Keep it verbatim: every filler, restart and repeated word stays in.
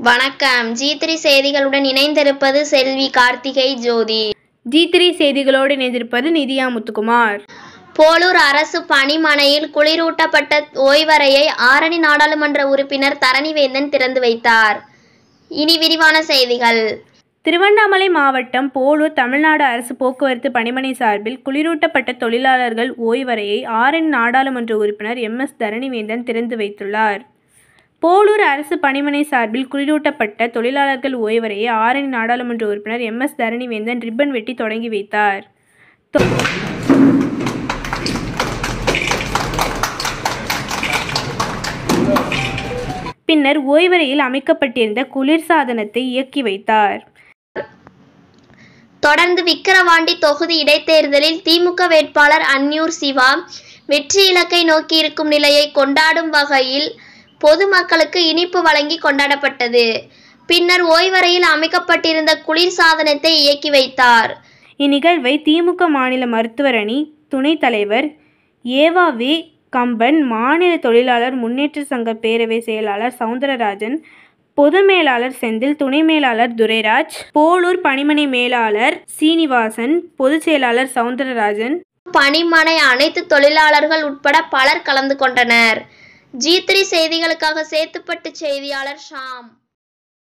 வணக்கம். G three செய்திகளுடன் இணைந்திருப்பது செல்வி கார்த்திகை ஜோதி. ஜி த்ரீ செய்திகளோடு இணைந்திருப்பது நிதியா முத்துக்குமார். போளூர் அரசு பணிமனையில் குளிரூட்டப்பட்ட ஓய்வறையை ஆரணி நாடாளுமன்ற உறுப்பினர் தரணிவேந்தன் திறந்து வைத்தார். இனி விரிவான செய்திகள். திருவண்ணாமலை மாவட்டம் போளூர் தமிழ்நாடு அரசு போக்குவரத்து பணிமனை சார்பில் குளிரூட்டப்பட்ட தொழிலாளர்கள் ஓய்வறையை ஆரணி நாடாளுமன்ற உறுப்பினர் எம் எஸ் தரணிவேந்தன் திறந்து வைத்துள்ளார். போளூர் அரசு பணிமனை சார்பில் குளிரூட்டப்பட்ட தொழிலாளர்கள் ஓய்வறையை ஆரணி நாடாளுமன்ற உறுப்பினர் எம் எஸ் தரணிவேந்தன் ரிப்பன் வெட்டி தொடங்கி வைத்தார். பின்னர் ஓய்வறையில் அமைக்கப்பட்டிருந்த குளிர்சாதனத்தை இயக்கி வைத்தார். தொடர்ந்து விக்கிரவாண்டி தொகுதி இடைத்தேர்தலில் திமுக வேட்பாளர் அன்னியூர் சிவா வெற்றி இலக்கை நோக்கியிருக்கும் நிலையை கொண்டாடும் வகையில் பொதுமக்களுக்கு இனிப்பு வழங்கி கொண்டாடப்பட்டது. பின்னர் ஓய்வறையில் அமைக்கப்பட்டிருந்த குளிர் சாதனத்தை இயக்கி வைத்தார். இந்நிகழ்வை திமுக மாநில மருத்துவர் அணி துணைத் தலைவர் ஏவா வே கம்பன், மாநில தொழிலாளர் முன்னேற்ற சங்க பேரவை செயலாளர் சவுந்தரராஜன், பொது மேலாளர் செந்தில், துணை மேலாளர் துரைராஜ், போளூர் பணிமனை மேலாளர் சீனிவாசன், பொதுச் செயலாளர் சவுந்தரராஜன், பணிமனை அனைத்து தொழிலாளர்கள் உட்பட பலர் கலந்து கொண்டனர். ஜி த்ரீ செய்திகளுக்காக சேத்துப்பட்டு செய்தியாளர் ஷாம்.